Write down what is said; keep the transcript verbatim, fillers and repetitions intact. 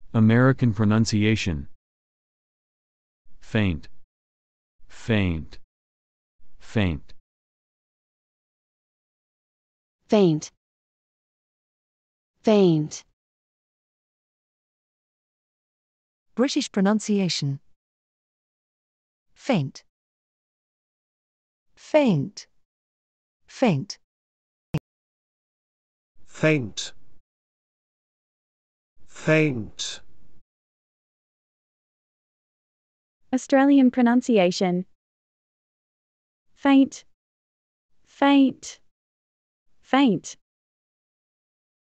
American pronunciation. Faint. Faint. Faint. Faint. Faint. British pronunciation. Faint. Faint. Faint. Faint. Faint. Australian pronunciation. Faint. Faint. Faint.